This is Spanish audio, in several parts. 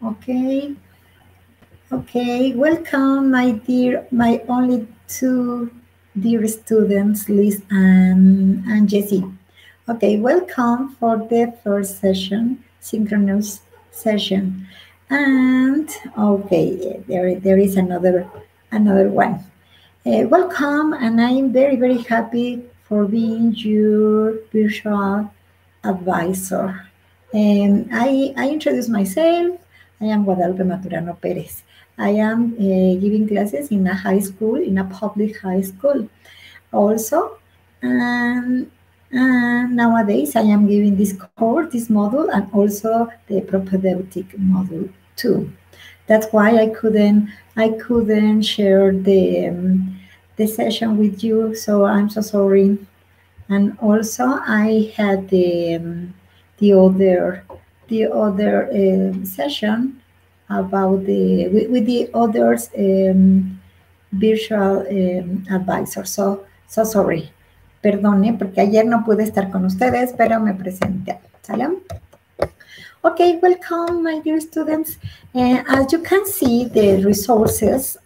Okay. Okay. Welcome, my only two dear students, Liz and Jessie. Okay, welcome for the first session, synchronous session. And okay, there is another one. Welcome, and I'm very happy for being your virtual advisor. I introduce myself. I am Guadalupe Maturano Perez. I am giving classes in a high school, in a public high school also. And nowadays I am giving this course, this module, and also the propedeutic module too. That's why I couldn't share the session with you. So I'm so sorry. And also I had the other session about with the others virtual advisor. So sorry. Perdone, porque ayer no pude estar con ustedes, pero me presenté. ¿Sale? Okay, welcome, my dear students. As you can see, the resources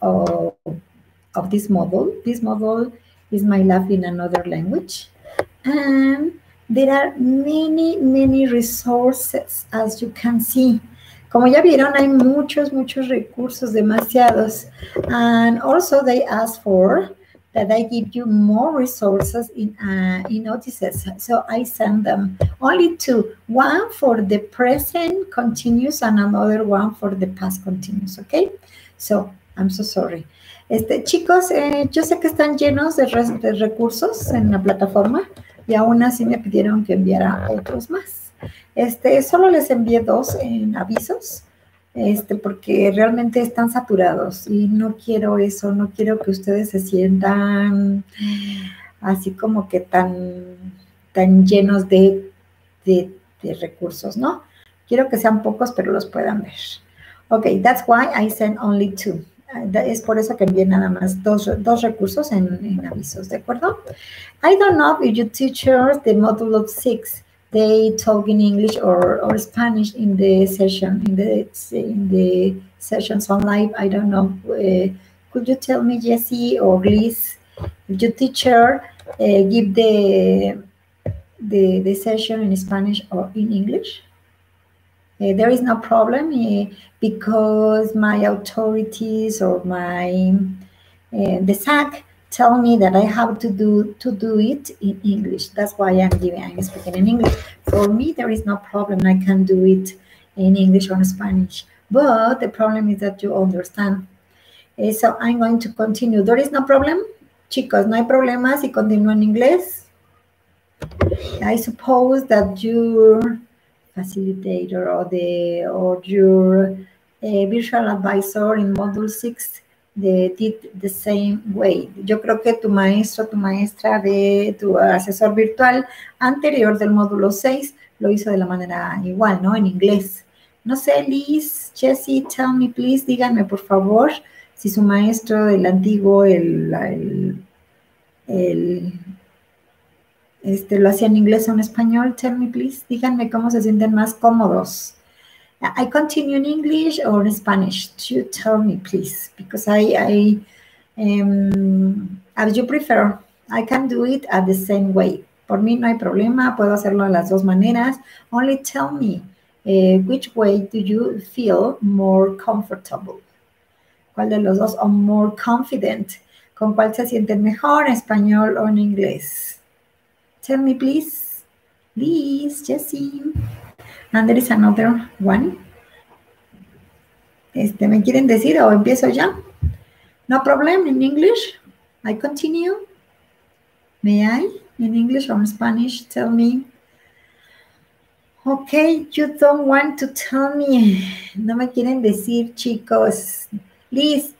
of this model is My Life in Another Language. And there are many resources, as you can see. Como ya vieron, hay muchos recursos, demasiados. And also they ask for that I give you more resources in notices. So I send them only two. One for the present continuous and another one for the past continuous, okay? So, I'm so sorry. Chicos, yo sé que están llenos de recursos en la plataforma y aún así me pidieron que enviara otros más. Solo les envié 2 en avisos, porque realmente están saturados y no quiero eso, no quiero que ustedes se sientan así como que tan llenos de recursos, ¿no? Quiero que sean pocos, pero los puedan ver. Okay, that's why I sent only 2. Es por eso que envié nada más dos recursos en avisos, ¿de acuerdo? I don't know if you teachers, the module of 6, they talk in English or Spanish in the session, in the sessions on live. I don't know. Could you tell me, Jessie or Liz, if your teacher give the session in Spanish or in English? There is no problem because my authorities or the SAC tell me that I have to do it in English. That's why I'm speaking in English. For me, there is no problem. I can do it in English or in Spanish. But the problem is that you understand. So I'm going to continue. There is no problem. Chicos, no hay problema si continúo en inglés. I suppose that your facilitator or your virtual advisor in module 6 they did the same way. Yo creo que tu maestro, tu maestra tu asesor virtual anterior del módulo 6 lo hizo de la manera igual, ¿no? En inglés. No sé, Liz, Jessie, tell me please, díganme por favor si su maestro del antiguo, lo hacía en inglés o en español. Tell me please, díganme cómo se sienten más cómodos. I continue in English or in Spanish? You tell me, please, because as you prefer, I can do it at the same way. Por mí no hay problema, puedo hacerlo de las dos maneras. Only tell me which way do you feel more comfortable. ¿Cuál de los dos? O more confident. ¿Con cuál se sienten mejor, en español o en inglés? Tell me, please. Please, Jessie. And there is another one. ¿Me quieren decir o empiezo ya? No problem in English. I continue. May I? In English or in Spanish? Tell me. Okay, you don't want to tell me. No me quieren decir, chicos. Liz.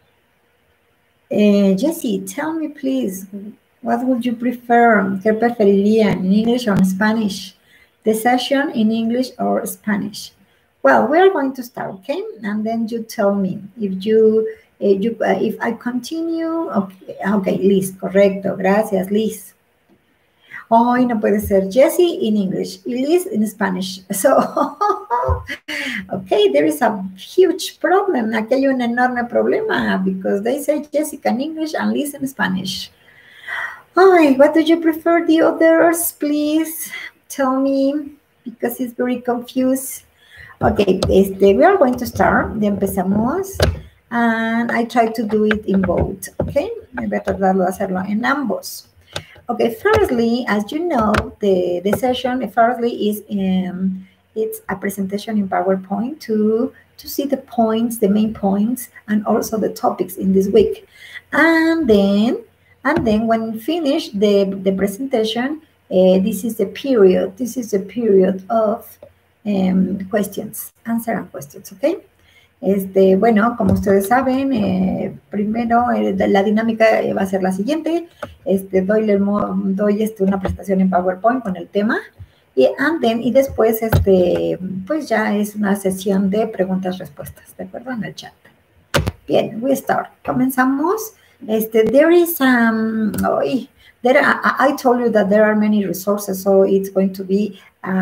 Jessie, tell me, please. What would you prefer? ¿Qué preferirían? In English or in Spanish? The session in English or Spanish? Well, we are going to start, okay? And then you tell me if I continue. Okay, Liz, correcto. Gracias, Liz. Hoy no puede ser Jessie in English y Liz in Spanish. So Okay, there is a huge problem. Aquí hay un enorme problema because they say Jessica in English and Liz in Spanish. Hi, what do you prefer the others? Please tell me because it's very confused. Okay, we are going to start. Empezamos. And I try to do it in both. Okay, voy a tratar de hacerlo en ambos. Okay, firstly, as you know, the session firstly is it's a presentation in PowerPoint to see the points, the main points, and also the topics in this week. And then when finish the presentation, this is the period. This is the period of questions, answer and questions. Okay. Bueno, como ustedes saben, primero la dinámica va a ser la siguiente. Doy una presentación en PowerPoint con el tema y después pues ya es una sesión de preguntas-respuestas, ¿de acuerdo? En el chat. Bien, we start. Comenzamos. There is I told you that there are many resources, so it's going to be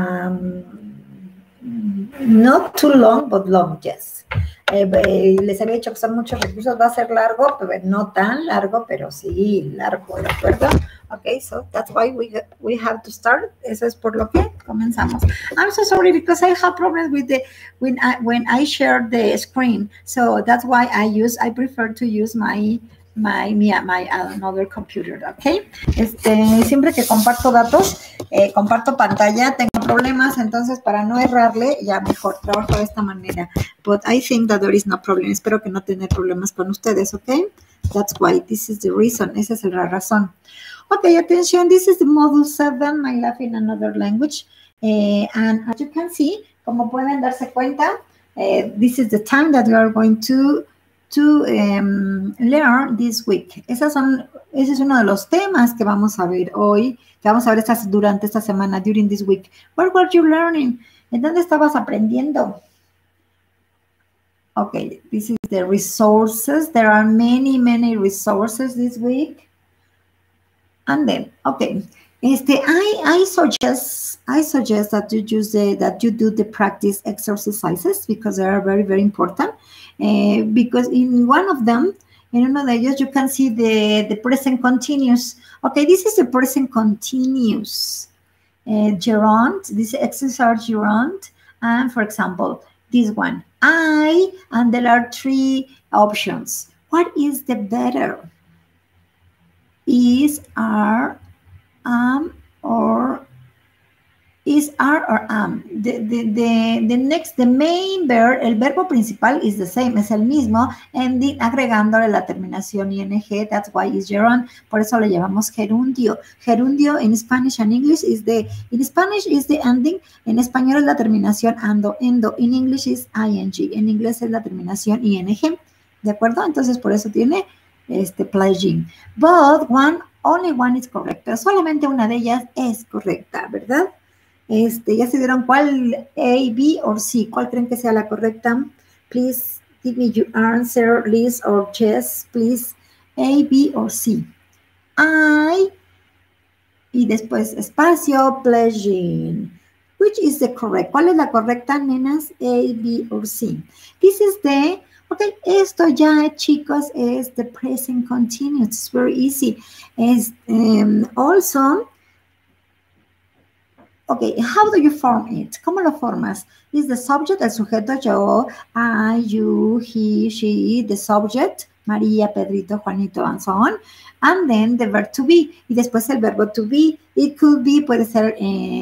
not too long, but long, yes. Les había dicho que son muchos recursos, va a ser largo, pero no tan largo, pero sí largo, ¿de acuerdo? Okay, so that's why we have to start. Eso es por lo que comenzamos. I'm so sorry because I have problems with when I share the screen, so that's why I prefer to use my another computer, okay? Siempre que comparto datos, comparto pantalla, tengo problemas, entonces para no errarle, ya mejor trabajo de esta manera. But I think that there is no problem. Espero que no tenga problemas con ustedes, okay? That's why, this is the reason, esa es la razón. Okay, attention, this is the module 7, my life in another language. And as you can see, como pueden darse cuenta, this is the time that we are going to learn this week. Ese es uno de los temas que vamos a ver hoy, que vamos a ver durante esta semana, during this week. What were you learning? ¿En dónde estabas aprendiendo? Okay, this is the resources. There are many, many resources this week. And then, okay, I suggest that you do the practice exercises because they are very, very important. Because in one of them, in uno de ellos, you can see the present continuous. Okay, this is the present continuous gerund. This exercise are gerund. And for example, this one, I, and there are 3 options. What is the better? Is, are, or is, are, or am. The main verb, el verbo principal is the same, es el mismo, ending, agregándole la terminación ing, that's why is gerund, por eso le llamamos gerundio. Gerundio in Spanish and English in Spanish is the ending, en español es la terminación endo, in English is ing, en inglés es la terminación ing, ¿de acuerdo? Entonces por eso tiene playing. But only one is correct, pero solamente una de ellas es correcta, ¿verdad? Ya se dieron cuál, A, B or C. ¿Cuál creen que sea la correcta? Please give me your answer, Liz or Jess, please. A, B or C. I, y después espacio, pledging. Which is the correct? ¿Cuál es la correcta, nenas? A, B or C. This is the, okay, esto ya, chicos, es the present continuous. It's very easy. Also, okay, how do you form it? ¿Cómo lo formas? Is the subject, el sujeto, yo, I, you, he, she, the subject, María, Pedrito, Juanito, and so on. And then the verb to be. Y después el verbo to be. It could be, puede ser,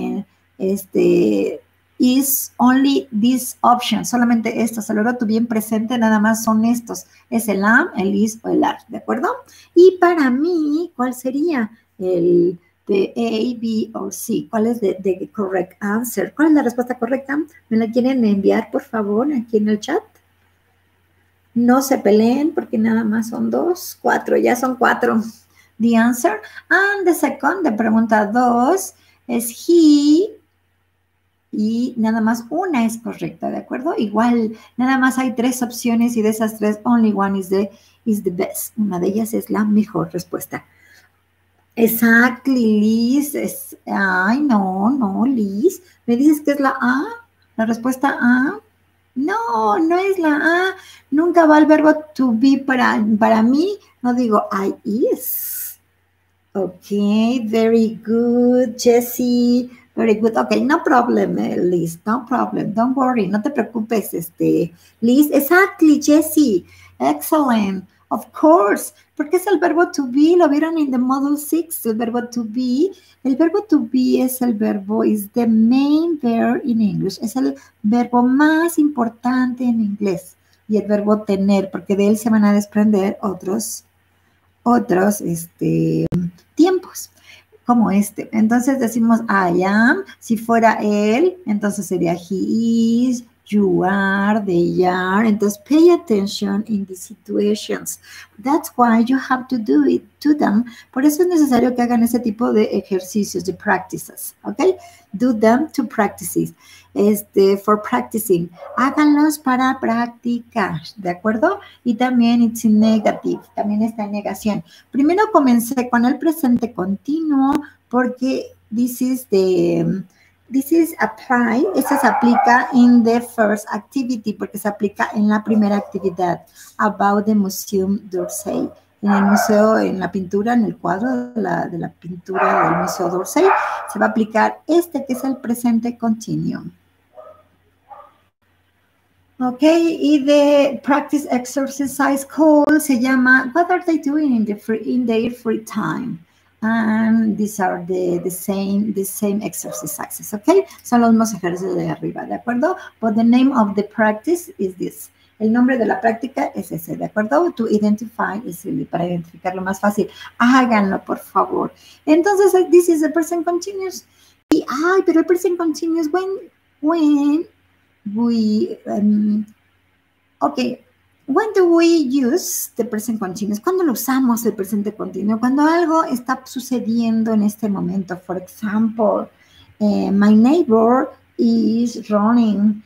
is only this option. Solamente estos. El verbo to be en presente nada más son estos. Es el am, el is o el are. ¿De acuerdo? Y para mí, ¿cuál sería el de A, B o C? ¿Cuál es the correct answer? ¿Cuál es la respuesta correcta? ¿Me la quieren enviar, por favor, aquí en el chat? No se peleen porque nada más son 2, 4, ya son 4. The answer. And the second, de pregunta 2, es he, y nada más una es correcta, ¿de acuerdo? Igual, nada más hay 3 opciones y de esas 3, only one is the best. Una de ellas es la mejor respuesta. Exactly, Liz. Ay, no, Liz. ¿Me dices que es la A? La respuesta A. No, no es la A. Nunca va el verbo to be para mí. No digo I is. Okay, very good, Jessie. Very good. Okay, no problem, Liz. No problem. Don't worry. No te preocupes, Liz. Exactly, Jessie. Excellent. Of course. Porque es el verbo to be. Lo vieron en the Model 6, el verbo to be. El verbo to be es el verbo, is the main verb in English. Es el verbo más importante en inglés. Y el verbo tener, porque de él se van a desprender otros tiempos, como este. Entonces decimos I am. Si fuera él, entonces sería he is, you are, they are. Entonces pay attention in these situations. That's why you have to do it to them. Por eso es necesario que hagan ese tipo de ejercicios, de practices, ¿ok? Do them to practices. For practicing. Háganlos para practicar, ¿de acuerdo? Y también it's in negative, también está en negación. Primero comencé con el presente continuo porque this is apply, eso se aplica in the first activity, porque se aplica en la primera actividad, about the Museum d'Orsay. En el museo, en la pintura, en el cuadro de la pintura del Museo d'Orsay, se va a aplicar que es el presente continuo. Ok, y the practice exercise call se llama What are they doing in their free time? And these are the same exercises, okay? Son los mismos ejercicios de arriba, ¿de acuerdo? But the name of the practice is this. El nombre de la práctica es ese, ¿de acuerdo? To identify easily, para identificarlo más fácil. Háganlo, por favor. Entonces, this is the present continuous. Y, pero el present continuous, when we, when do we use the present continuous? ¿Cuándo lo usamos el presente continuo? Cuando algo está sucediendo en este momento. For example, my neighbor is running.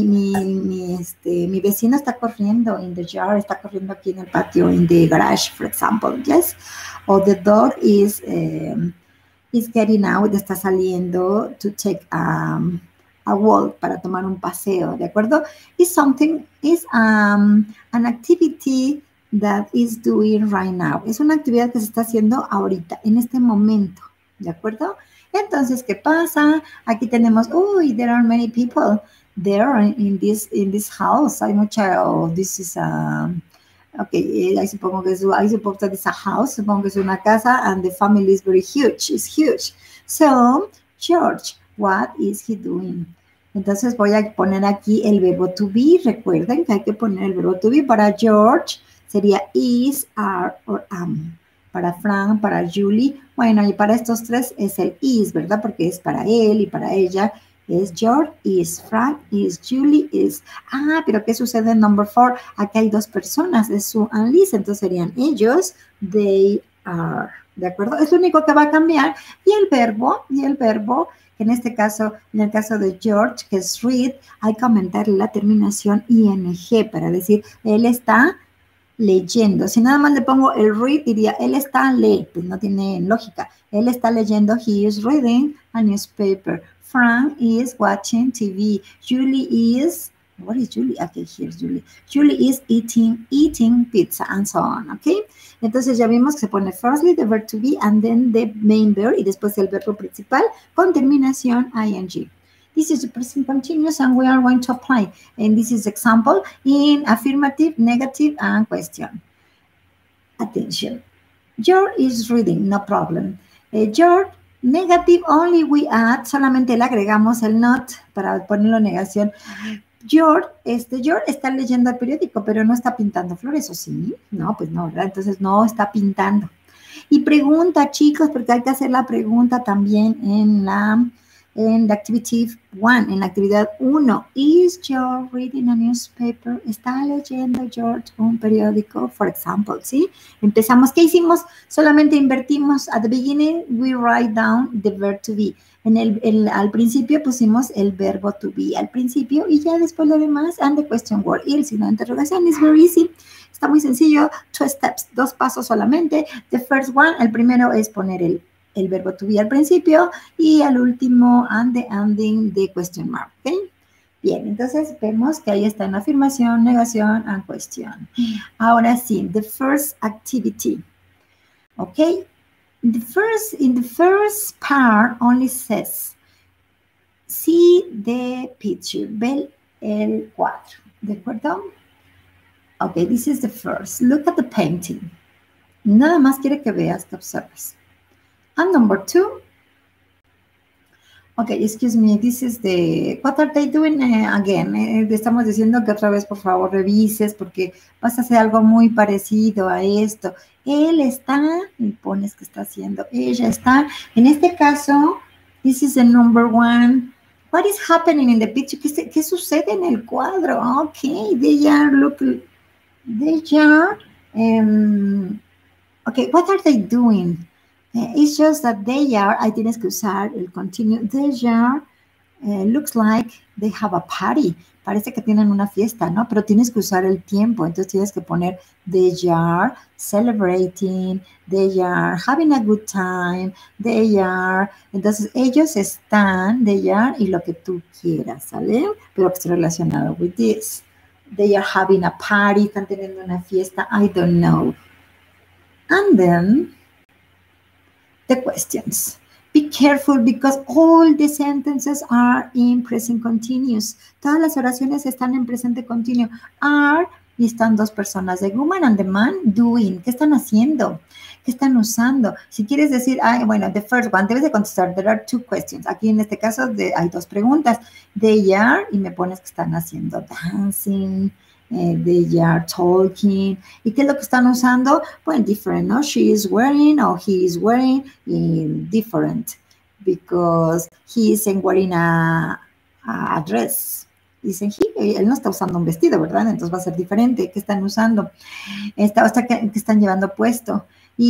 Mi vecino está corriendo in the yard, está corriendo aquí en el patio, in the garage, for example, yes? Or the dog is getting out, está saliendo to take a walk, para tomar un paseo, ¿de acuerdo? Is an activity that is doing right now. Es una actividad que se está haciendo ahorita, en este momento, ¿de acuerdo? Entonces, ¿qué pasa? Aquí tenemos, there are many people there in this house. Hay mucha, this is I supongo que I suppose that it's a house, supongo que es una casa, and the family is very huge, it's huge. So, George, what is he doing? Entonces voy a poner aquí el verbo to be. Recuerden que hay que poner el verbo to be. Para George sería is, are, or am. Para Frank, para Julie. Bueno, y para estos tres es el is, ¿verdad? Porque es para él y para ella. Es George, is Frank, is Julie, is... pero ¿qué sucede en number 4? Aquí hay dos personas, es Sue and Liz. Entonces serían ellos, they are. ¿De acuerdo? Es lo único que va a cambiar. Y el verbo, en este caso, en el caso de George, que es read, hay que aumentarle la terminación ing para decir, él está leyendo. Si nada más le pongo el read, diría, él está leyendo, pues no tiene lógica. Él está leyendo, he is reading a newspaper. Frank is watching TV. Julie is, what is Julie? Okay, here's Julie. Julie is eating pizza, and so on, okay? Entonces ya vimos que se pone firstly the verb to be and then the main verb y después el verbo principal con terminación ing. This is the present continuous and we are going to apply. And this is example in affirmative, negative, and question. Attention. George is reading, no problem. George, negative only we add, solamente le agregamos el not para ponerlo en negación. George está leyendo el periódico, pero no está pintando flores, ¿o sí? No, pues no, ¿verdad? Entonces no está pintando. Y pregunta, chicos, porque hay que hacer la pregunta también en la activity 1, en la actividad 1. Is George reading a newspaper? ¿Está leyendo George un periódico? For example, ¿sí? Empezamos, ¿qué hicimos? Solamente invertimos. At the beginning, we write down the verb to be. Al principio pusimos el verbo to be al principio y ya después lo demás and the question word. Y el signo de interrogación is very easy. Está muy sencillo. 2 steps, 2 pasos solamente. The first one, el primero es poner el verbo to be al principio y al último and the ending de question mark. ¿Ok? Bien, entonces vemos que ahí está en afirmación, negación, and question. Ahora sí, the first activity. Okay, in the first part only says, see the picture, ve el cuadro, ¿de acuerdo? Okay, this is the first. Look at the painting. Nada más quiere que veas, que observes. And number 2. Okay, excuse me, this is the, what are they doing again? Le estamos diciendo que otra vez, por favor, revises porque vas a hacer algo muy parecido a esto. Él está, y pones que está haciendo, ella está. En este caso, this is the number 1. What is happening in the picture? ¿Qué sucede en el cuadro? Okay, they are, look, they are, okay, what are they doing? It's just that they are, ahí tienes que usar el continue, they are, looks like they have a party. Parece que tienen una fiesta, ¿no? Pero tienes que usar el tiempo, entonces tienes que poner they are celebrating, they are having a good time, they are, entonces ellos están, they are, y lo que tú quieras, ¿sale? Pero que esté relacionado with this. They are having a party, están teniendo una fiesta, I don't know. And then, the questions. Be careful because all the sentences are in present continuous. Todas las oraciones están en presente continuo. Are, y están dos personas, the woman and the man, doing. ¿Qué están haciendo? ¿Qué están usando? Si quieres decir, bueno, the first one, debes de contestar, there are 2 questions. Aquí en este caso hay 2 preguntas. They are, y me pones que están haciendo dancing, they are talking. ¿Y qué es lo que están usando? Bueno, different, ¿no? She is wearing or he is wearing different because he isn't wearing a dress. Dicen, él no está usando un vestido, ¿verdad? Entonces va a ser diferente. ¿Qué están usando? ¿Qué están llevando puesto?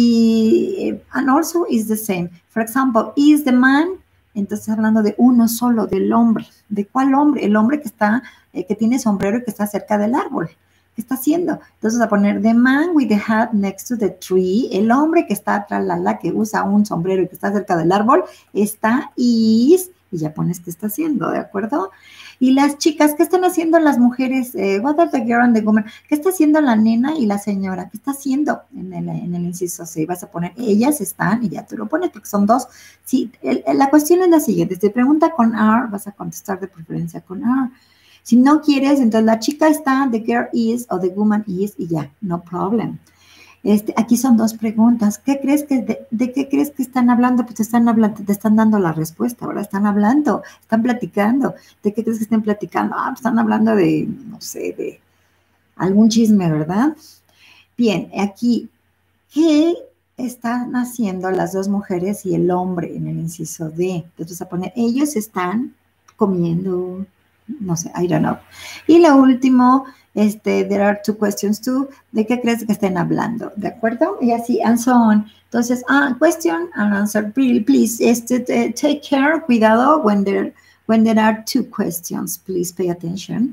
Y, and also is the same. For example, is the man, entonces hablando de uno solo, del hombre. ¿De cuál hombre? El hombre que está, que tiene sombrero y que está cerca del árbol. ¿Qué está haciendo? Entonces a poner the man with the hat next to the tree. El hombre que está atrás, que usa un sombrero y que está cerca del árbol, está is, y ya pones qué está haciendo, ¿de acuerdo? Y las chicas, ¿qué están haciendo las mujeres? What are the girl and the woman? ¿Qué está haciendo la nena y la señora? ¿Qué está haciendo en el inciso C? Vas a poner, ellas están, y ya tú lo pones porque son 2. Sí, la cuestión es la siguiente. Si te pregunta con are, vas a contestar de preferencia con are. Si no quieres, entonces la chica está, the girl is, o the woman is, y ya, no problem. Aquí son 2 preguntas. ¿Qué crees de qué crees que están hablando? Pues te están dando la respuesta, ¿verdad? Están hablando, están platicando. ¿De qué crees que estén platicando? Pues están hablando de, no sé, de algún chisme, ¿verdad? Bien, aquí, ¿qué están haciendo las 2 mujeres y el hombre en el inciso D? Entonces, a poner, ellos están comiendo, no sé, I don't know. Y lo último, there are 2 questions too. ¿De qué crees que estén hablando? ¿De acuerdo? Y así, and so on. Entonces, question and answer, please, take care, cuidado, when there are 2 questions, please pay attention.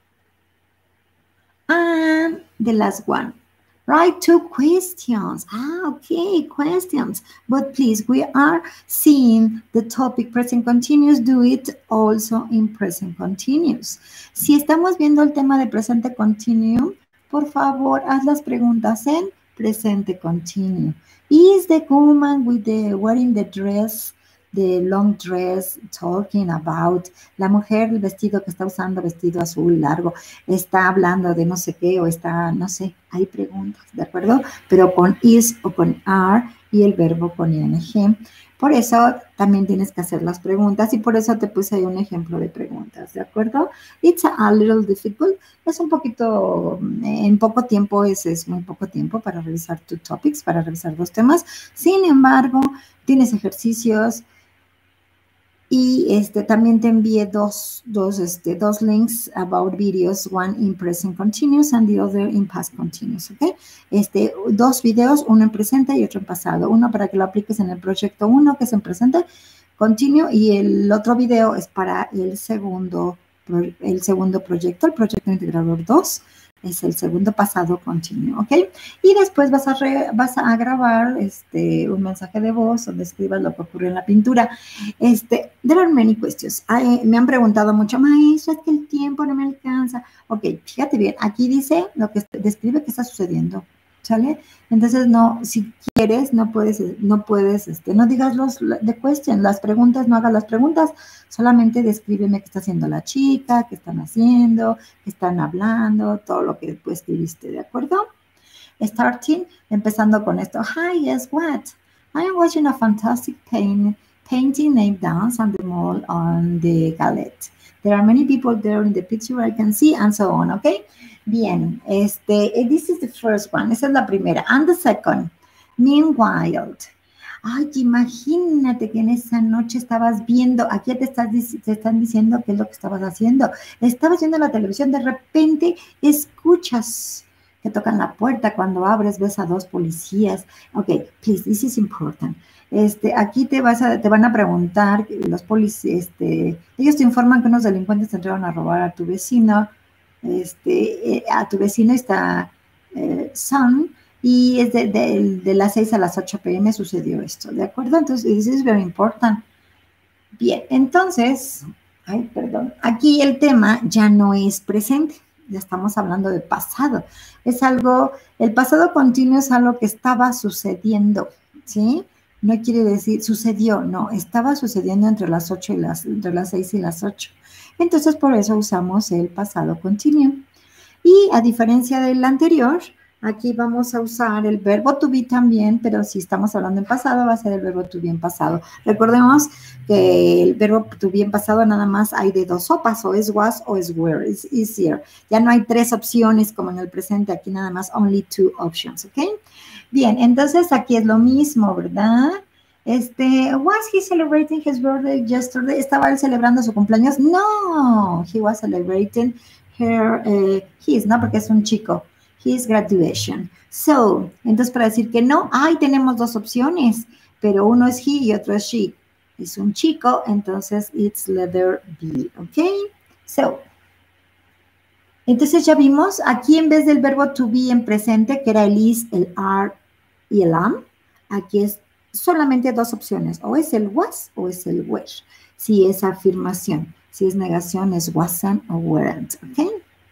And the last one, write 2 questions. Okay, questions. But please, we are seeing the topic present continuous. Do it also in present continuous. Si estamos viendo el tema de presente continuo, por favor, haz las preguntas en presente continuo. Is the woman with wearing the dress, the long dress, talking about, la mujer, el vestido que está usando, vestido azul largo, está hablando de no sé qué, o está, no sé, hay preguntas, ¿de acuerdo? Pero con is o con are y el verbo con ing. Por eso también tienes que hacer las preguntas y por eso te puse ahí un ejemplo de preguntas, ¿de acuerdo? It's a little difficult. Es un poquito, en poco tiempo, es muy poco tiempo para revisar 2 topics, para revisar 2 temas. Sin embargo, tienes ejercicios. Y también te envié dos links about videos, one in present continuous and the other in past continuous, ¿ok? 2 videos, uno en presente y otro en pasado. Uno para que lo apliques en el proyecto 1, que es en presente continuo, y el otro video es para el segundo proyecto, el proyecto integrador 2, Es el segundo pasado continuo, ¿ok? Y después vas a grabar un mensaje de voz donde escribas lo que ocurrió en la pintura. There are many questions. Me han preguntado mucho, maestra, es que el tiempo no me alcanza. Ok, fíjate bien, aquí dice lo que describe que está sucediendo, ¿sale? Entonces, no, si quieres, no digas the question, las preguntas, no hagas las preguntas, solamente descríbeme qué está haciendo la chica, qué están haciendo, qué están hablando, todo lo que tú escribiste, ¿de acuerdo? Starting, empezando con esto. Hi, guess what? I am watching a fantastic painting named Dance on the Mall on the Galette. There are many people there in the picture I can see, and so on, okay? Bien, this is the first one. Esa es la primera. And the second, meanwhile. Ay, imagínate que en esa noche estabas viendo, aquí te están diciendo qué es lo que estabas haciendo. Estabas viendo la televisión, de repente escuchas que tocan la puerta, cuando abres ves a dos policías. Ok, please, this is important. Aquí te van a preguntar, los policías, ellos te informan que unos delincuentes entraron a robar a tu vecino, está Son, y es de las 6 a las 8 p.m. sucedió esto, ¿de acuerdo? Entonces, this is very important. Bien, entonces, aquí el tema ya no es presente, ya estamos hablando de pasado. El pasado continuo es algo que estaba sucediendo, ¿sí? No quiere decir sucedió, no, estaba sucediendo entre las 6 y las 8. Entonces, por eso usamos el pasado continuo. Y a diferencia del anterior, aquí vamos a usar el verbo to be también, pero si estamos hablando en pasado, va a ser el verbo to be en pasado. Recordemos que el verbo to be en pasado nada más hay de dos sopas, o es was o es were, it's easier. Ya no hay tres opciones como en el presente, aquí nada más only two options, ¿ok? Bien, entonces aquí es lo mismo, ¿verdad? Was he celebrating his birthday yesterday? ¿Estaba él celebrando su cumpleaños? No, he was celebrating his, ¿no? Porque es un chico. His graduation. So, entonces para decir que no, tenemos dos opciones, pero uno es he y otro es she. Es un chico, entonces it's letter B, ¿ok? So, entonces ya vimos, aquí en vez del verbo to be en presente, que era el is, el are y el am, aquí es solamente dos opciones, o es el was o es el were. Si es afirmación, si es negación es wasn't o weren't, ¿ok?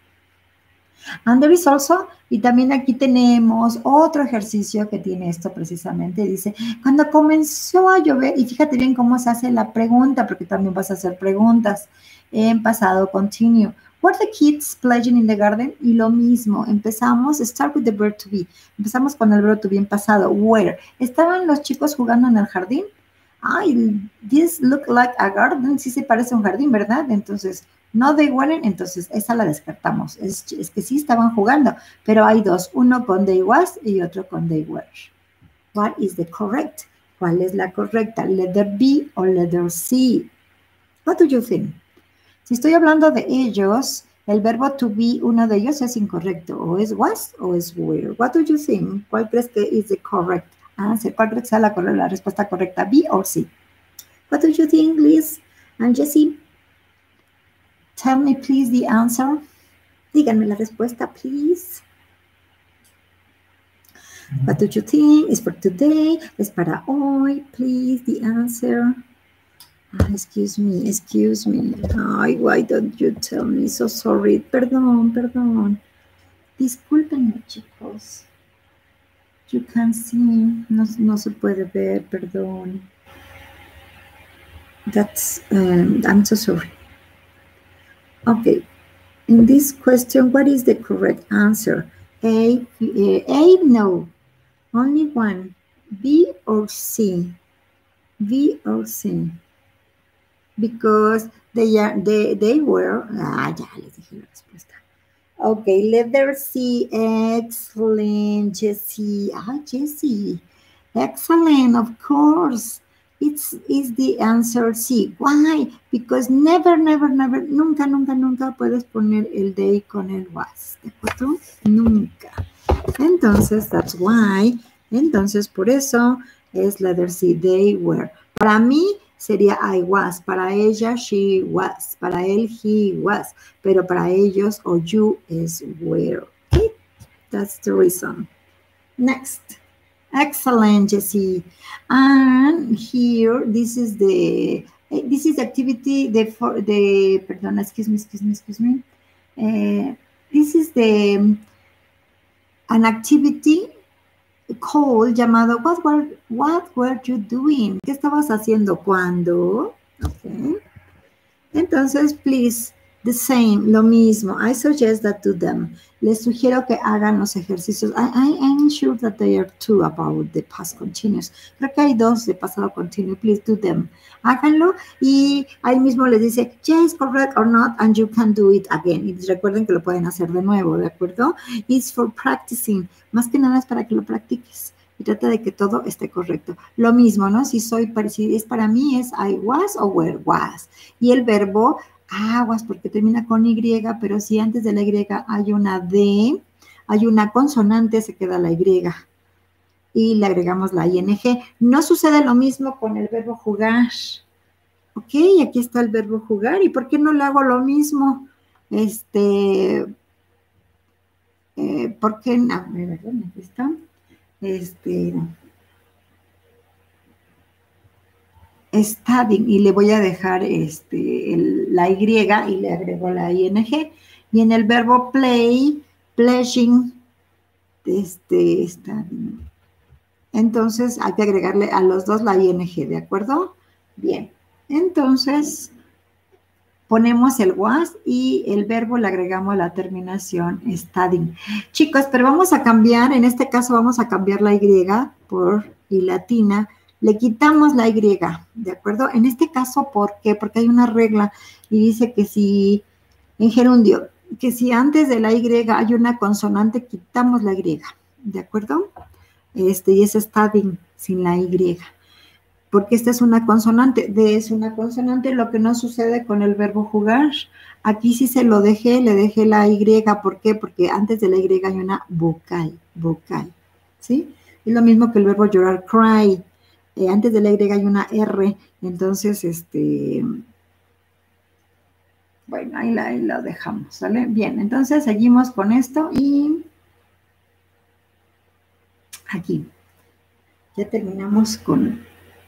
And there is also, y también aquí tenemos otro ejercicio que tiene esto precisamente, dice, cuando comenzó a llover, y fíjate bien cómo se hace la pregunta, porque también vas a hacer preguntas en pasado continuo. Were the kids playing in the garden? Y lo mismo, start with the verb to be. Empezamos con el verbo to be en pasado. Where? ¿Estaban los chicos jugando en el jardín? This look like a garden. Sí se parece a un jardín, ¿verdad? Entonces, no they weren't, entonces esa la descartamos. Es que sí estaban jugando, pero hay dos, uno con they was y otro con they were. What is the correct? ¿Cuál es la correcta? Letter B o letter C? What do you think? Si estoy hablando de ellos, el verbo to be, uno de ellos es incorrecto, o es was o es were. What do you think? ¿Cuál crees que is the correct answer? ¿Cuál crees que sea la respuesta correcta, B o C? What do you think, Liz and Jessie? Tell me, please, the answer. Díganme la respuesta, please. What do you think? Is for today? Es para hoy, please, the answer. Excuse me. Why don't you tell me? So sorry. Perdón. Discúlpenme, chicos. You can't see. No se puede ver, perdón. I'm so sorry. Okay. In this question, what is the correct answer? A, no. Only one. B or C? B or C? Because they were, ya les dije la respuesta. Okay, letter C, excellent, Jessie. Jessie, excellent, of course. It's the answer C. Why? Because never, nunca puedes poner el they con el was, ¿de acuerdo? Nunca. Entonces, that's why. Entonces, por eso es letter C, they were. Para mí sería I was, para ella she was, para él he was, pero para ellos o you es were. That's the reason. Next. Excellent, Jessie. And here, this is the activity, perdón, excuse me. This is an activity called, llamado, what were you doing? ¿Qué estabas haciendo? ¿Cuándo? Okay. Entonces, please, the same, lo mismo. I suggest that to them. Les sugiero que hagan los ejercicios. I'm sure that there are two about the past continuous. Creo que hay dos de pasado continuo. Please do them. Háganlo y ahí mismo les dice, yes, correct or not, and you can do it again. Y recuerden que lo pueden hacer de nuevo, ¿de acuerdo? It's for practicing. Más que nada es para que lo practiques. Y trata de que todo esté correcto. Lo mismo, ¿no? Si es para mí, es I was o were was. Y el verbo aguas, porque termina con Y, pero si antes de la Y hay una D, hay una consonante, se queda la Y. Y le agregamos la ING. No sucede lo mismo con el verbo jugar. Ok, aquí está el verbo jugar. ¿Y por qué no le hago lo mismo? ¿Por qué? A ver, aquí está. Studying, y le voy a dejar la Y y le agrego la ING. Y en el verbo play, pledging, studying. Entonces hay que agregarle a los dos la ING, ¿de acuerdo? Bien, entonces ponemos el was y el verbo le agregamos la terminación studying. Chicos, pero vamos a cambiar, en este caso vamos a cambiar la Y por I latina. Le quitamos la Y, ¿de acuerdo? En este caso, ¿por qué? Porque hay una regla y dice que si, en gerundio, que si antes de la Y hay una consonante, quitamos la Y, ¿de acuerdo? Y es studying sin la Y. Porque esta es una consonante, D es una consonante, lo que no sucede con el verbo jugar. Aquí sí se lo dejé, le dejé la Y, ¿por qué? Porque antes de la Y hay una vocal, ¿sí? Es lo mismo que el verbo llorar, cry. Antes de la Y hay una R, entonces, bueno, ahí lo dejamos, ¿vale? Bien, entonces seguimos con esto y aquí. Ya terminamos con,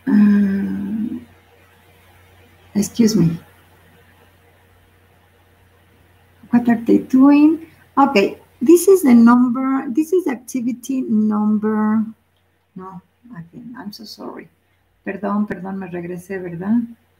excuse me. What are they doing? Okay, this is the number, this is activity number, no. Again, I'm so sorry. Perdón, me regresé, ¿verdad?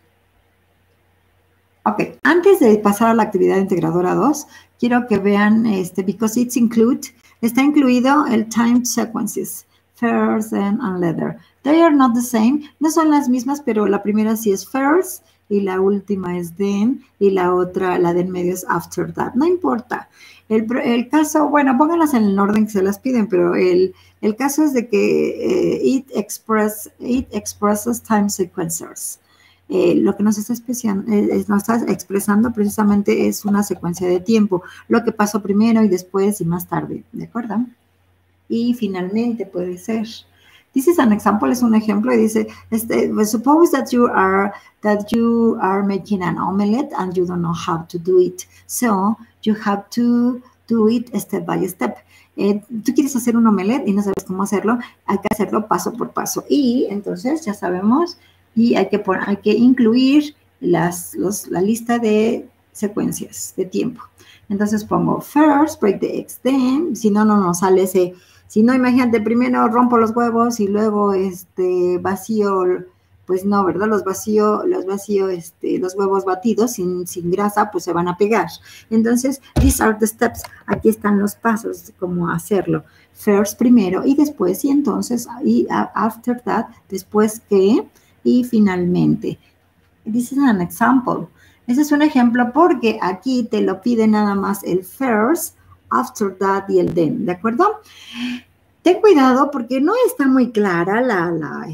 Ok, antes de pasar a la actividad integradora 2, quiero que vean, because está incluido el timed sequences, first, then, and later. They are not the same, no son las mismas, pero la primera sí es first, y la última es then, y la otra, la de en medio es after that. No importa. El caso, bueno, pónganlas en el orden que se las piden, pero el caso es de que it expresses time sequencers. Lo que nos está expresando precisamente es una secuencia de tiempo, lo que pasó primero y después y más tarde, ¿de acuerdo? Y finalmente puede ser. This is an example, es un ejemplo y dice, suppose that you are making an omelette and you don't know how to do it. So you have to do it step by step. Tú quieres hacer un omelette y no sabes cómo hacerlo, hay que hacerlo paso por paso. Y entonces ya sabemos y hay que incluir la lista de secuencias de tiempo. Entonces pongo first, break the eggs, then, si no nos sale ese. Si no, imagínate, primero rompo los huevos y luego vacío, pues no, ¿verdad? Los huevos batidos sin grasa, pues se van a pegar. Entonces, these are the steps. Aquí están los pasos de cómo hacerlo. First, primero, y después, y entonces, y after that, después que, y finalmente. This is an example. Ese es un ejemplo porque aquí te lo pide nada más el first, after that y el then, ¿de acuerdo? Ten cuidado porque no está muy clara la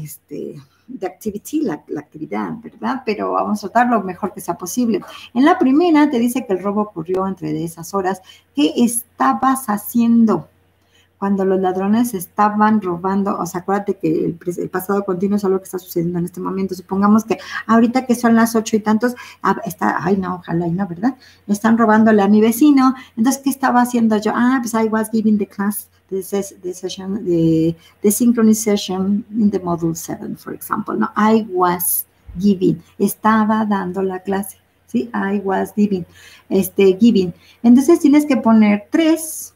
actividad, ¿verdad? Pero vamos a tratar lo mejor que sea posible. En la primera te dice que el robo ocurrió entre esas horas. ¿Qué estabas haciendo? cuando los ladrones estaban robando, o sea, acuérdate que el pasado continuo es algo que está sucediendo en este momento. Supongamos que ahorita que son las 8 y tantos, ay no, ojalá y no, ¿verdad? Están robándole a mi vecino. Entonces, ¿qué estaba haciendo yo? Pues I was giving the class, the session, the synchronization in the module 7, for example. No, I was giving, estaba dando la clase. ¿Sí? I was giving, giving. Entonces tienes que poner tres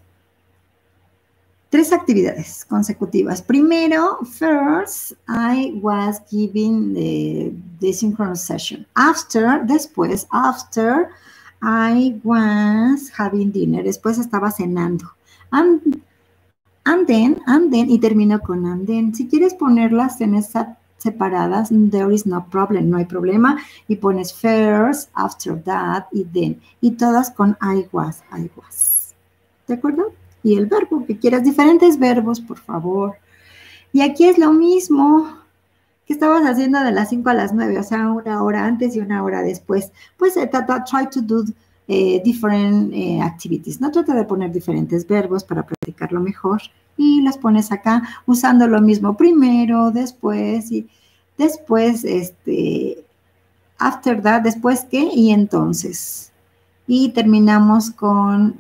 actividades consecutivas. Primero, first, I was giving the synchronous session. Después, after, I was having dinner. Después estaba cenando. And then, y termino con and then. Si quieres ponerlas en esa separadas, there is no problem, no hay problema, y pones first, after that, y then, y todas con I was. ¿De acuerdo? Y el verbo que quieras, diferentes verbos, por favor. Y aquí es lo mismo que estabas haciendo de las 5 a las 9, o sea, una hora antes y una hora después. Pues try to do different activities, ¿no? Trata de poner diferentes verbos para practicarlo mejor y los pones acá usando lo mismo primero, después y después, after that, después qué y entonces. Y terminamos con,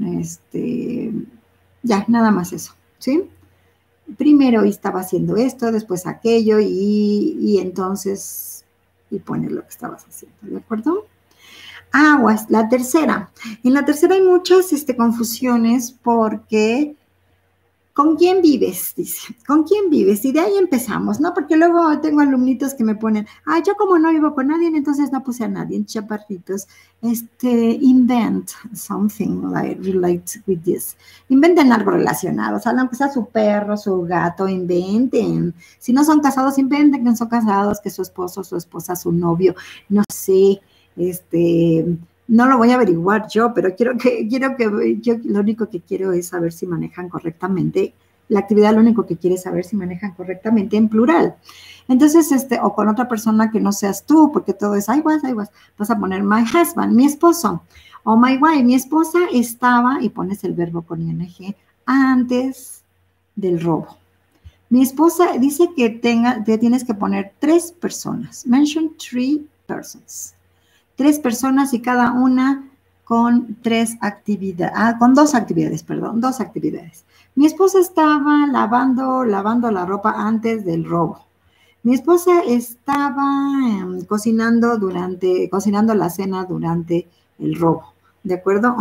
ya, nada más eso, ¿sí? Primero estaba haciendo esto, después aquello y entonces, y pones lo que estabas haciendo, ¿de acuerdo? Aguas, la tercera. En la tercera hay muchas confusiones porque ¿con quién vives? Dice, ¿con quién vives? Y de ahí empezamos, ¿no? Porque luego tengo alumnitos que me ponen, yo como no vivo con nadie, entonces no puse a nadie, chaparritos. Invent something like relate with this. Inventen algo relacionado, o sea, aunque sea su perro, su gato, inventen. Si no son casados, inventen que son casados, que su esposo, su esposa, su novio, no sé, no lo voy a averiguar yo, pero yo lo único que quiero es saber si manejan correctamente. La actividad lo único que quiere es saber si manejan correctamente en plural. Entonces, o con otra persona que no seas tú, porque todo es I was. Vas a poner my husband, mi esposo. O my wife, mi esposa estaba, y pones el verbo con ing, antes del robo. Mi esposa dice que tienes que poner 3 personas. Mention 3 persons. 3 personas y cada una con 2 actividades, perdón, 2 actividades. Mi esposa estaba lavando la ropa antes del robo. Mi esposa estaba cocinando la cena durante el robo. ¿De acuerdo?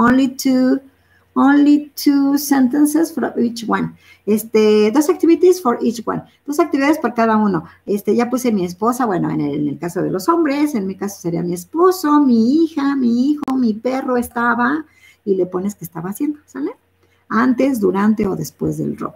Only two sentences for each one. 2 activities for each one. 2 actividades por cada uno. Ya puse mi esposa, bueno, en el caso de los hombres, en mi caso sería mi esposo, mi hija, mi hijo, mi perro estaba, y le pones qué estaba haciendo, ¿sale? Antes, durante o después del robo.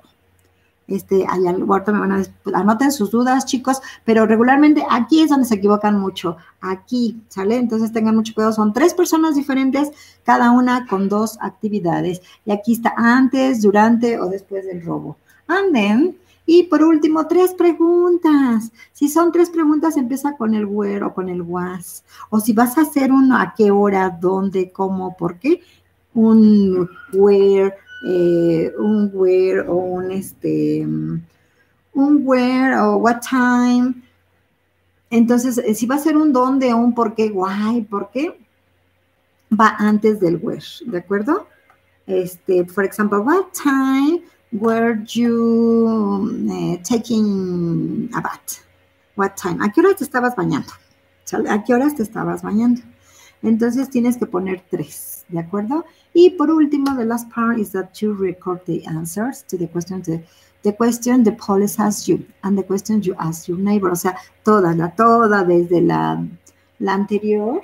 Ahorita me van a anoten sus dudas, chicos, pero regularmente aquí es donde se equivocan mucho, aquí, ¿sale? Entonces tengan mucho cuidado, son 3 personas diferentes, cada una con 2 actividades, y aquí está antes, durante o después del robo. And then, y por último, 3 preguntas. Si son 3 preguntas, empieza con el where o con el was, o si vas a hacer uno, a qué hora, dónde, cómo, por qué, un where, un where o un where o what time. Entonces, si va a ser un dónde o un por qué, why, por qué, va antes del where, ¿de acuerdo? For example, what time were you taking a bath? What time? ¿A qué hora te estabas bañando? ¿Sale? ¿A qué horas te estabas bañando? Entonces tienes que poner 3, ¿de acuerdo? Y por último, the last part is that you record the answers to the question, the question the police asked you, and the question you asked your neighbor. O sea, toda, desde la anterior,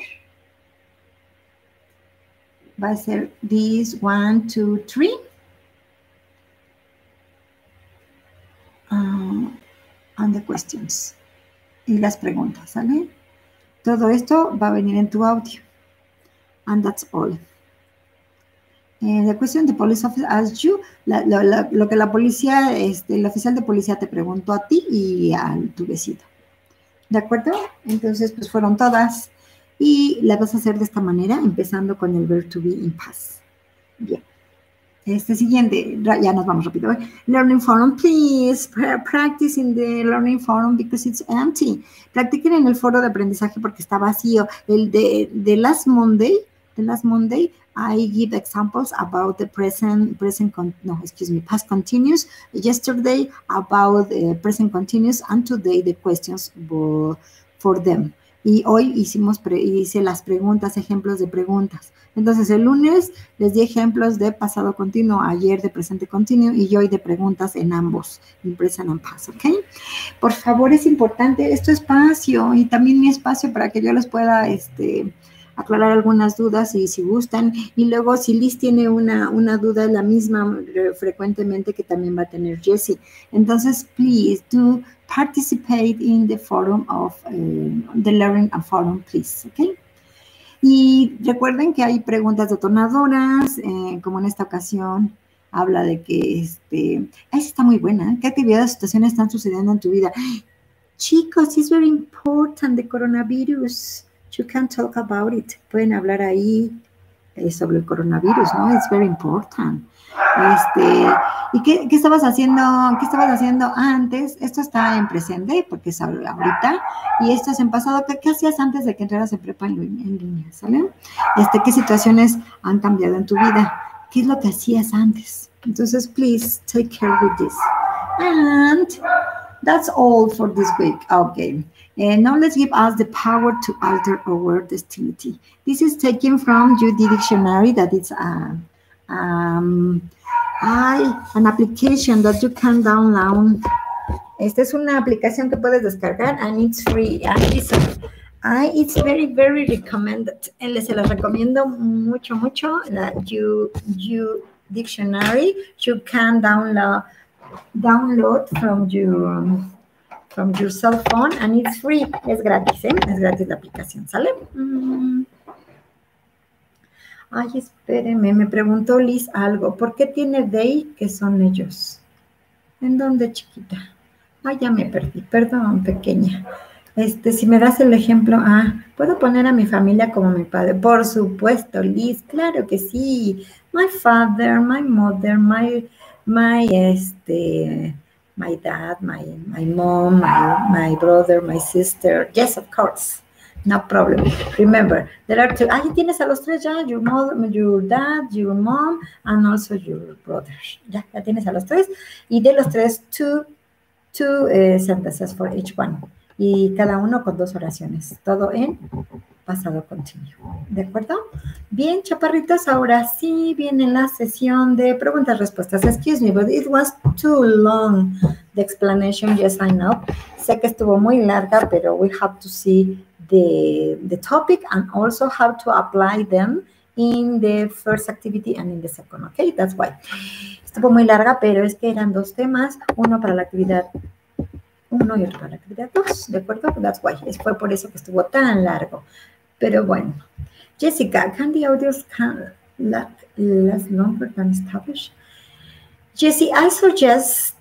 va a ser this, 1, 2, 3. And the questions. Y las preguntas, ¿sale? Todo esto va a venir en tu audio. And that's all. The question the police officer asked you, lo que la policía, el oficial de policía te preguntó a ti y a tu vecino. ¿De acuerdo? Entonces, pues fueron todas. Y las vas a hacer de esta manera, empezando con el verb to be in past. Bien. Siguiente, ya nos vamos rápido. Learning forum, please practice in the learning forum because it's empty. Practiquen en el foro de aprendizaje porque está vacío. El de last Monday, I give examples about the past continuous. Yesterday about present continuous, and today the questions for them. Y hoy hice las preguntas, ejemplos de preguntas. Entonces, el lunes les di ejemplos de pasado continuo, ayer de presente continuo y hoy de preguntas en ambos, en present and past, ¿ok? Por favor, es importante, es tu espacio y también mi espacio para que yo les pueda aclarar algunas dudas y si gustan. Y luego, si Liz tiene una duda, la misma frecuentemente que también va a tener Jessie. Entonces, please do participate in the forum of the learning forum, please, ¿ok? Y recuerden que hay preguntas detonadoras, como en esta ocasión habla de que, esa está muy buena, ¿qué actividades o situaciones están sucediendo en tu vida? Chicos, it's very important, the coronavirus. You can talk about it. Pueden hablar ahí sobre el coronavirus, ¿no? It's very important. ¿Y qué estabas haciendo? ¿Qué estabas haciendo antes? Esto está en presente, porque es ahorita, y esto es en pasado. ¿Qué hacías antes de que entraras en prepa en línea? ¿Sale? ¿Qué situaciones han cambiado en tu vida? ¿Qué es lo que hacías antes? Entonces, please take care with this. And that's all for this week. Okay. Knowledge gives us the power to alter our destiny. This is taken from UD Dictionary, that is an application that you can download. Esta es una aplicación que puedes descargar and it's free. It's very, very recommended. Se las recomiendo mucho, mucho. La UD Dictionary. You can download from your cell phone and it's free. Es gratis, ¿eh? Es gratis la aplicación, ¿sale? Ay, espéreme, me preguntó Liz algo. ¿Por qué tiene they que son ellos? ¿En dónde, chiquita? Ay, ya me perdí, perdón, pequeña. Si me das el ejemplo, ¿puedo poner a mi familia como mi padre? Por supuesto, Liz, claro que sí. My father, my mother, my dad, my mom, my brother, my sister. Yes, of course. No problem. Remember, there are two. Ahí tienes a los tres ya, your mother, your dad, your mom, and also your brother. Ya tienes a los tres. Y de los tres, two sentences for each one. Y cada uno con 2 oraciones. Todo en pasado continuo. ¿De acuerdo? Bien, chaparritos, ahora sí viene la sesión de preguntas-respuestas. Excuse me, but it was too long, the explanation. Yes, I know. Sé que estuvo muy larga, pero we have to see the topic and also how to apply them in the first activity and in the second, okay? That's why. Estuvo muy larga, pero es que eran 2 temas, uno para la actividad 1 y otro para la actividad 2, ¿de acuerdo? That's why. Fue por eso que estuvo tan largo. Pero bueno. Jessica, can the audios last longer than established? Jessie, I suggest...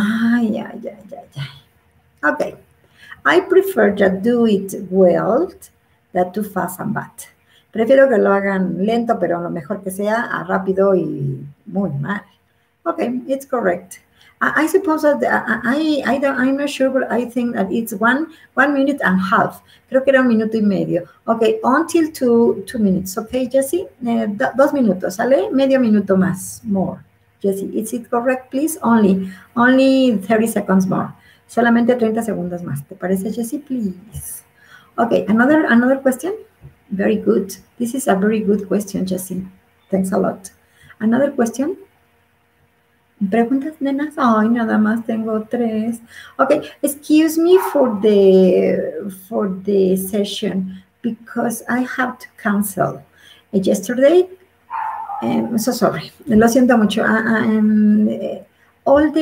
Okay. I prefer that do it well than too fast and bad. Prefiero que lo hagan lento, pero lo mejor que sea rápido y muy mal. Okay, it's correct. I suppose that I'm not sure, but I think that it's one minute and a half. Creo que era 1 minuto y medio. Okay, until two minutes. Okay, Jessie? 2 minutos, ¿sale? Medio minuto más, more. Jessie, is it correct, please? Only 30 seconds more. Solamente 30 segundos más. ¿Te parece, Jessie? Please. Okay, another question? Very good. This is a very good question, Jessie. Thanks a lot. Another question? ¿Preguntas, nenas? Ay, nada más tengo 3. Okay, excuse me for the session because I have to cancel. Yesterday, I'm so sorry. Lo siento mucho. All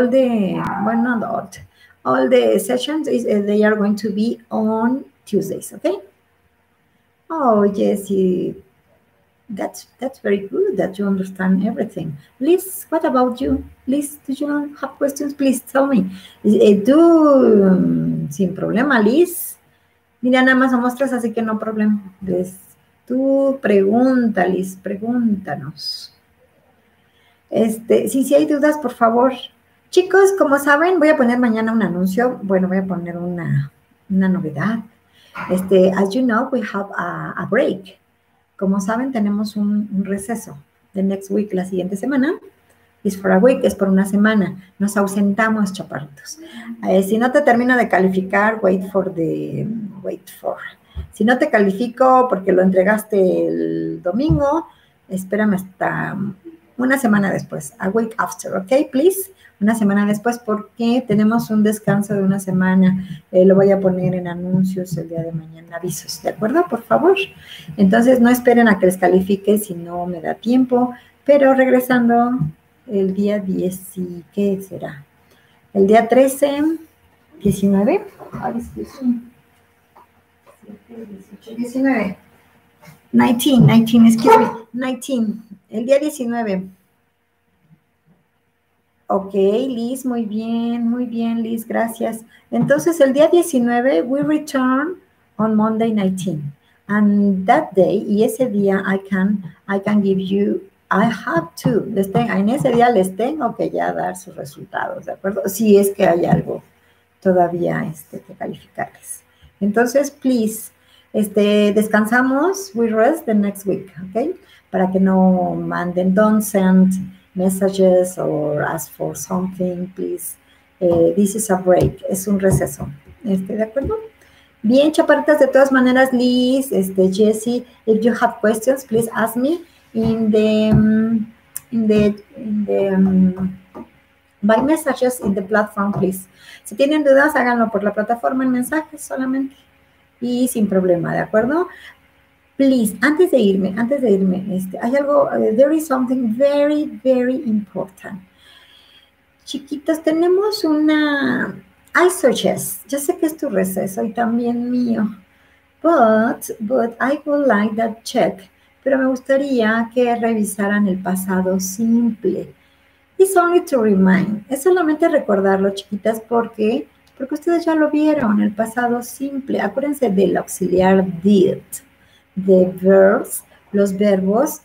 the sessions they are going to be on Tuesdays, okay? Oh, Jessie, that's very good that you understand everything. Liz, what about you? Liz, do you have questions? Please tell me. Sin problema, Liz. Mira, nada más somos 3, así que no problema. Liz, tú pregunta, Liz, pregúntanos. Si hay dudas, por favor. Chicos, como saben, voy a poner mañana un anuncio. Bueno, voy a poner una novedad. As you know, we have a break. Como saben, tenemos un receso. The next week, la siguiente semana, is for a week, es por una semana. Nos ausentamos, chaparritos. Si no te termino de calificar, wait for. Si no te califico porque lo entregaste el domingo, espérame hasta una semana después, a week after, ¿ok? Please, una semana después, porque tenemos un descanso de una semana. Lo voy a poner en anuncios el día de mañana, avisos, ¿de acuerdo? Por favor. Entonces, no esperen a que les califique si no me da tiempo, pero regresando el día 10, ¿qué será? El día 13, 19, 19, 19, excuse me, 19, el día 19. Ok, Liz, muy bien, Liz, gracias. Entonces, el día 19, we return on Monday 19. And that day, y ese día, I can give you, I have to, en ese día les tengo que ya dar sus resultados, ¿de acuerdo? Si es que hay algo todavía que calificarles. Entonces, please, descansamos, we rest the next week, ¿ok? Para que no manden, don't send messages or ask for something, please. This is a break, es un receso. ¿De acuerdo? Bien, chaparritas, de todas maneras, Liz, Jessie, if you have questions, please ask me by messages in the platform, please. Si tienen dudas, háganlo por la plataforma en mensajes solamente y sin problema, ¿de acuerdo? Please, antes de irme, hay algo, there is something very, very important. Chiquitos, tenemos I suggest, yo sé que es tu receso y también mío, but I would like that check, pero me gustaría que revisaran el pasado simple. It's only to remind, es solamente recordarlo, chiquitas, porque ustedes ya lo vieron, el pasado simple. Acuérdense del auxiliar did, de verbs, los verbos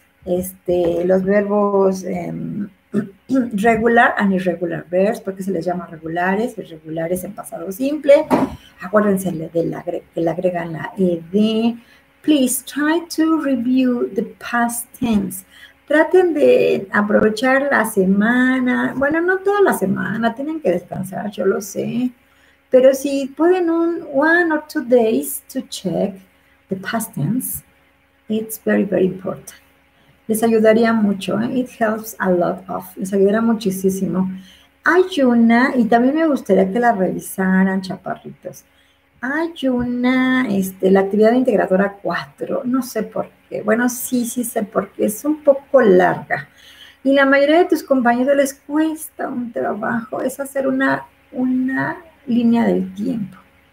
regular and irregular verbs, porque se les llama regulares, irregulares en pasado simple. Acuérdense que le agregan la ed. Please try to review the past tense. Traten de aprovechar la semana, bueno, no toda la semana, tienen que descansar, yo lo sé, pero si pueden 1 or 2 days to check the past tense, it's very, very important. Les ayudaría mucho, it helps a lot les ayudaría muchísimo. Hay una, y también me gustaría que la revisaran, chaparritos. Hay una, la actividad integradora 4, no sé por qué. Bueno, sí sé por qué, es un poco larga. Y la mayoría de tus compañeros les cuesta un trabajo, es hacer una línea del tiempo.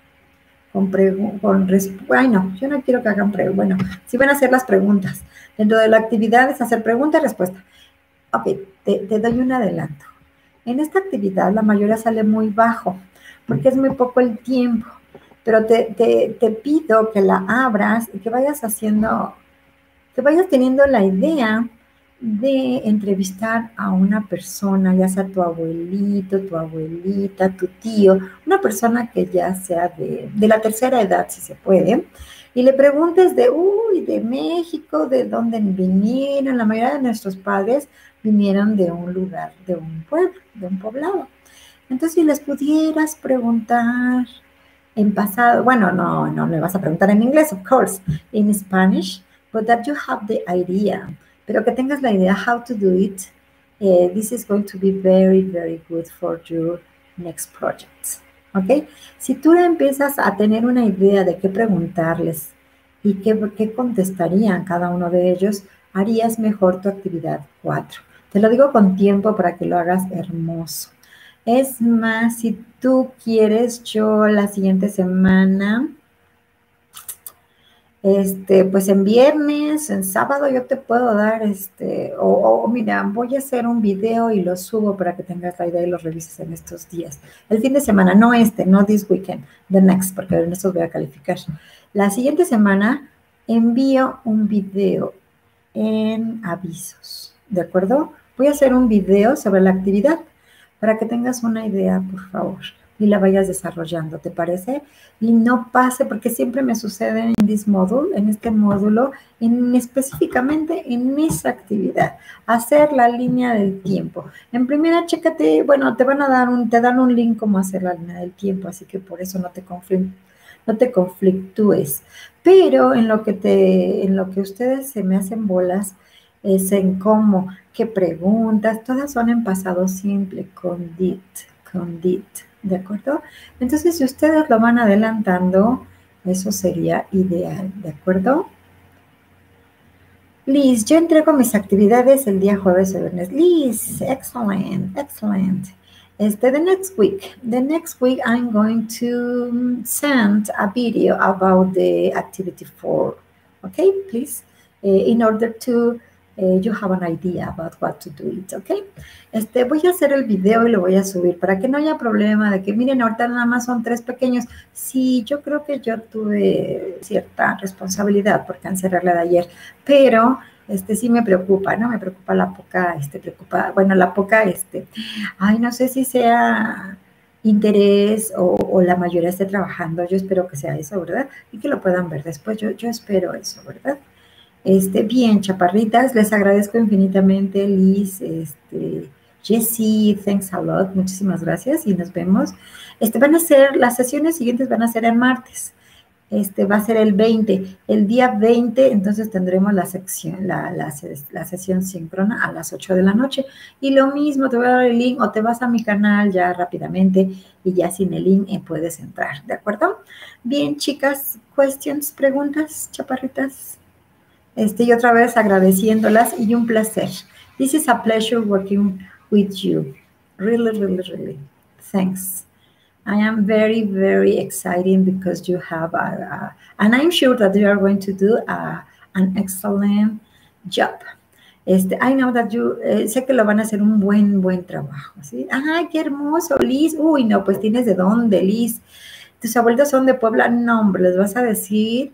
Ay, no, yo no quiero que hagan preguntas. Bueno, sí van a hacer las preguntas. Dentro de la actividad es hacer pregunta y respuesta. Ok, te doy un adelanto. En esta actividad la mayoría sale muy bajo, porque es muy poco el tiempo. Pero te pido que la abras y que vayas teniendo la idea de entrevistar a una persona, ya sea tu abuelito, tu abuelita, tu tío, una persona que ya sea de la tercera edad, si se puede, y le preguntes de México, de dónde vinieron. La mayoría de nuestros padres vinieron de un lugar, de un pueblo, de un poblado. Entonces, si les pudieras preguntar en pasado, bueno, no le vas a preguntar en inglés, of course, in Spanish, but that you have the idea, pero que tengas la idea how to do it. This is going to be very, very good for your next projects, ¿ok? Si tú empiezas a tener una idea de qué preguntarles y qué contestarían cada uno de ellos, harías mejor tu actividad 4. Te lo digo con tiempo para que lo hagas hermoso. Es más, si tú quieres, yo la siguiente semana, pues en viernes, en sábado, yo te puedo dar, mira, voy a hacer un video y lo subo para que tengas la idea y lo revises en estos días. El fin de semana, no this weekend, the next, porque en estos voy a calificar. La siguiente semana envío un video en avisos, ¿de acuerdo? Voy a hacer un video sobre la actividad para que tengas una idea, por favor, y la vayas desarrollando, ¿te parece? Y no pase, porque siempre me sucede en este módulo, específicamente en esa actividad, hacer la línea del tiempo. En primera, chécate, bueno, te dan un link cómo hacer la línea del tiempo, así que por eso no te conflictúes. Pero en lo que ustedes se me hacen bolas es en cómo, qué preguntas, todas son en pasado simple, con did, ¿de acuerdo? Entonces, si ustedes lo van adelantando, eso sería ideal, ¿de acuerdo? Liz, yo entrego mis actividades el día jueves o viernes. Liz, excellent, excellent. The next week I'm going to send a video about the activity 4. Okay, please, in order to you have an idea about what to do it, okay? Voy a hacer el video y lo voy a subir para que no haya problema de que, miren, ahorita nada más son 3 pequeños. Sí, yo creo que yo tuve cierta responsabilidad por cancelarla de ayer, pero sí me preocupa, ¿no? Me preocupa la poca, ay, no sé si sea interés o la mayoría esté trabajando. Yo espero que sea eso, ¿verdad? Y que lo puedan ver después. Yo espero eso, ¿verdad? Bien, chaparritas, les agradezco infinitamente, Liz, Jessie, thanks a lot, muchísimas gracias y nos vemos. Las sesiones siguientes van a ser en martes. Va a ser el 20, el día 20, entonces tendremos la sesión síncrona a las 8 de la noche. Y lo mismo, te voy a dar el link o te vas a mi canal ya rápidamente y ya sin el link puedes entrar, ¿de acuerdo? Bien, chicas, questions, preguntas, chaparritas. Y otra vez agradeciéndolas y un placer. This is a pleasure working with you. Really, really, really. Thanks. I am very, very excited because you have and I'm sure that you are going to do an excellent job. I know that you, sé que lo van a hacer un buen trabajo, ¿sí? ¡Ay, qué hermoso, Liz! Uy, no, pues tienes de dónde, Liz. ¿Tus abuelitos son de Puebla? No, hombre, les vas a decir,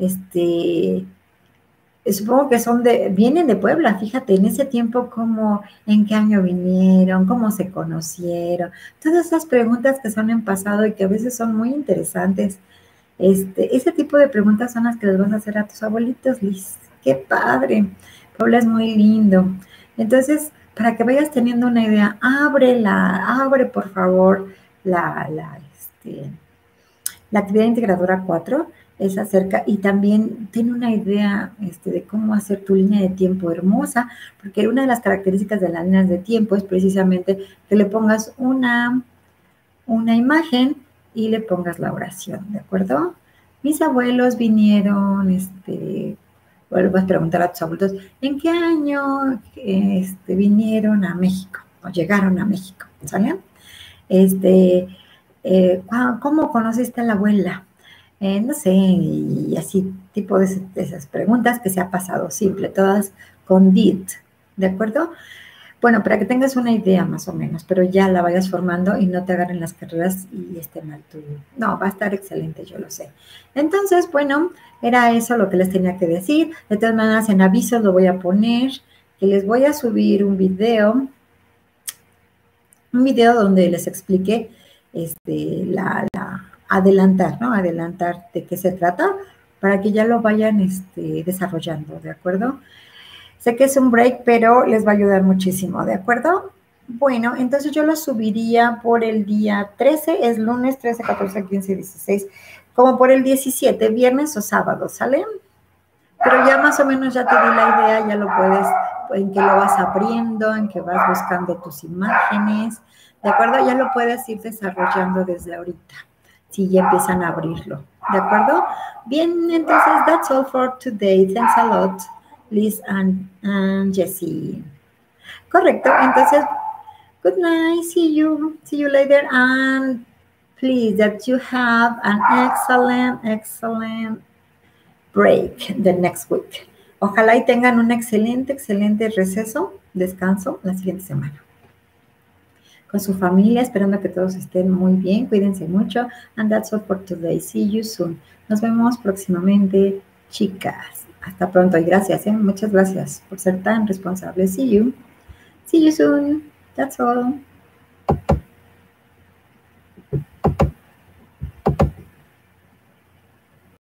supongo que vienen de Puebla, fíjate, en ese tiempo, en qué año vinieron, cómo se conocieron, todas esas preguntas que son en pasado y que a veces son muy interesantes. Ese tipo de preguntas son las que les vas a hacer a tus abuelitos, Liz. ¡Qué padre! Puebla es muy lindo. Entonces, para que vayas teniendo una idea, abre por favor la actividad integradora 4, es acerca, y también tiene una idea de cómo hacer tu línea de tiempo hermosa, porque una de las características de las líneas de tiempo es precisamente que le pongas una imagen y le pongas la oración, ¿de acuerdo? Mis abuelos vinieron, vuelvo a preguntar a tus abuelos, ¿en qué año vinieron a México o llegaron a México? ¿Sale? ¿Cómo conociste a la abuela? No sé, y así, tipo de esas preguntas que se ha pasado simple, todas con did, ¿de acuerdo? Bueno, para que tengas una idea más o menos, pero ya la vayas formando y no te agarren las carreras y esté mal tú. No, va a estar excelente, yo lo sé. Entonces, bueno, era eso lo que les tenía que decir. De todas maneras, en avisos lo voy a poner, que les voy a subir un video donde les explique adelantar, ¿no? Adelantar de qué se trata para que ya lo vayan desarrollando, ¿de acuerdo? Sé que es un break, pero les va a ayudar muchísimo, ¿de acuerdo? Bueno, entonces yo lo subiría por el día 13, es lunes 13, 14, 15, 16, como por el 17, viernes o sábado, ¿sale? Pero ya más o menos ya te di la idea, ya lo puedes, en que lo vas abriendo, en que vas buscando tus imágenes, ¿de acuerdo? Ya lo puedes ir desarrollando desde ahorita, si ya empiezan a abrirlo, ¿de acuerdo? Bien, entonces, that's all for today. Thanks a lot, Liz and Jessie. Correcto, entonces, good night, see you later, and please, that you have an excellent break the next week. Ojalá y tengan un excelente receso, descanso la siguiente semana. Con su familia, esperando que todos estén muy bien, cuídense mucho, and that's all for today. See you soon. Nos vemos próximamente, chicas. Hasta pronto y gracias, muchas gracias por ser tan responsables. See you. See you soon. That's all.